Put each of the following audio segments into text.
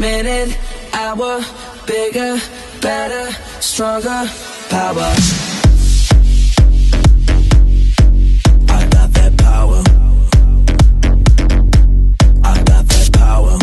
minute, hour, bigger, better, stronger, power. I got that power. I got that power.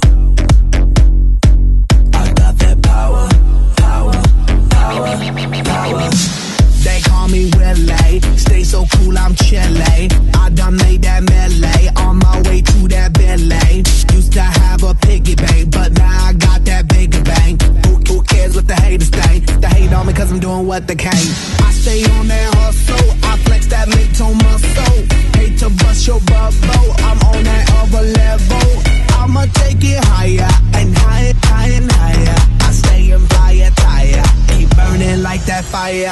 I got that power. Power, power, power. They call me Willie, stay so cool, I'm chilly. I done made that melee, on my way to that Bentley. Used to have a piggy bank, but now I got that bigger bang. Who cares what the haters think? They hate on me cause I'm doing what they can. I stay on that hustle, I flex that mid-tone muscle. Hate to bust your bubble, I'm on that other level. I'ma take it higher, and higher, higher, and higher. I stay in fire, tire, keep burning like that fire.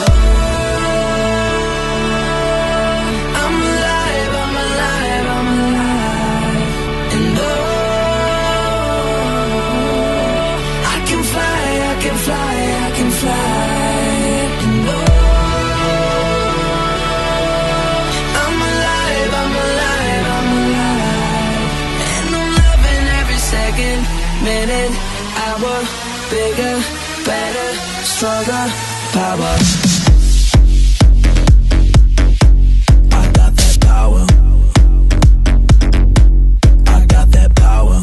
Minute, hour, bigger, better, stronger, power. I got that power. I got that power.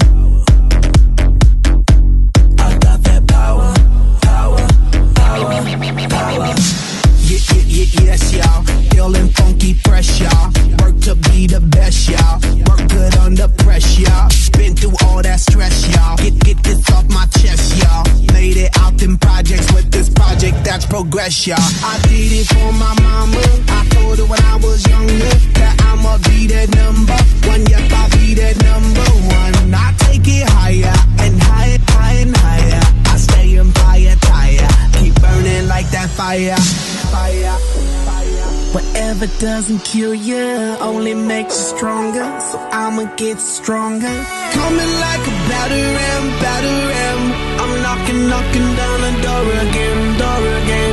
I got that power. Power, power, power. Yes, y'all. Feeling funky, fresh, y'all. Work to be the best, y'all. Work good under pressure, y'all. Been through all that stress, y'all. Get this off my chest, y'all. Made it out in projects with this project that's progress, y'all. I did it for my mama. I told her when I was younger that I'ma be that number one. Yep, I'll be that number one. I take it higher and higher, higher and higher. I stay in fire, tire. Keep burning like that fire. Fire, fire. Whatever doesn't kill you only makes you stronger. So I'ma get stronger. Coming like a battering, battering. I'm knocking, knocking down the door again, door again.